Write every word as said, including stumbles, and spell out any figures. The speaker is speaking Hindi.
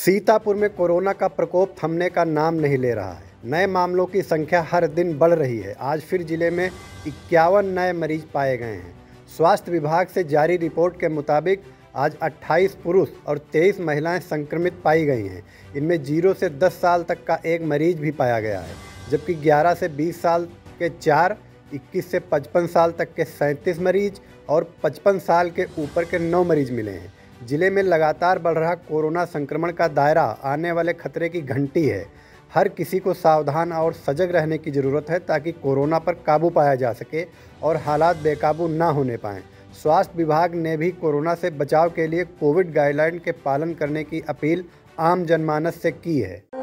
सीतापुर में कोरोना का प्रकोप थमने का नाम नहीं ले रहा है। नए मामलों की संख्या हर दिन बढ़ रही है। आज फिर जिले में इक्यावन नए मरीज पाए गए हैं। स्वास्थ्य विभाग से जारी रिपोर्ट के मुताबिक आज अट्ठाईस पुरुष और तेईस महिलाएं संक्रमित पाई गई हैं। इनमें जीरो से दस साल तक का एक मरीज भी पाया गया है, जबकि ग्यारह से बीस साल के चार, इक्कीस से पचपन साल तक के सैंतीस मरीज और पचपन साल के ऊपर के नौ मरीज मिले हैं। जिले में लगातार बढ़ रहा कोरोना संक्रमण का दायरा आने वाले खतरे की घंटी है। हर किसी को सावधान और सजग रहने की ज़रूरत है ताकि कोरोना पर काबू पाया जा सके और हालात बेकाबू ना होने पाएं। स्वास्थ्य विभाग ने भी कोरोना से बचाव के लिए कोविड गाइडलाइन के पालन करने की अपील आम जनमानस से की है।